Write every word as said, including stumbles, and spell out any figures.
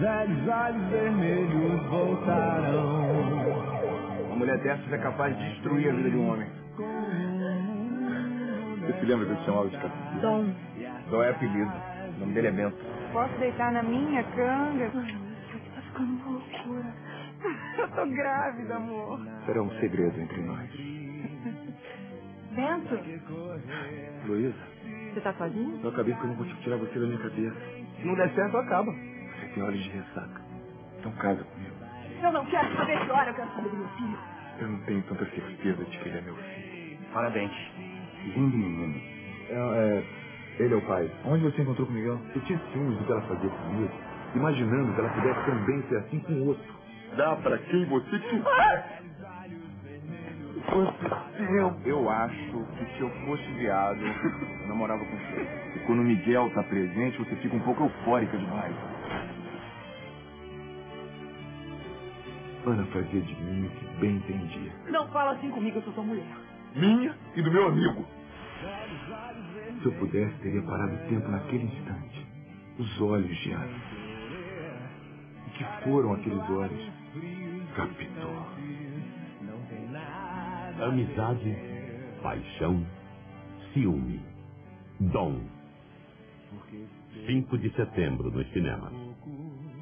velhos olhos vermelhos voltaram. Uma mulher dessas é capaz de destruir a vida de um homem. Você se lembra que eu te chamava de Capitu? Dom. Dom é apelido. O nome dele é Bento. Posso deitar na minha canga? Ai, isso tá ficando uma loucura. Eu tô grávida, amor. Será um segredo entre nós. Bento, Luísa, você tá sozinho? eu acabei porque eu não consigo tirar você da minha cabeça. Se não der certo, acaba. Você tem olhos de ressaca. Então casa comigo. Eu não quero saber que hora, eu quero saber do meu filho. Eu não tenho tanta certeza de que ele é meu filho. Parabéns. Lindo menino. É, é, ele é o pai. Onde você encontrou com o Miguel? Eu tinha ciúmes do que ela fazia comigo, imaginando que ela pudesse também ser assim com o outro. Dá pra quem você quiser. Eu, eu acho que se eu fosse viado, eu namorava com você. E quando o Miguel tá presente, você fica um pouco eufórica demais. Ana fazia de mim o que bem entendia. Não fala assim comigo, eu sou sua mulher. Minha e do meu amigo. Se eu pudesse, teria parado o tempo naquele instante. Os olhos de Ana. O que foram aqueles olhos? Captou. Amizade, paixão, ciúme. Dom. cinco de setembro nos cinemas.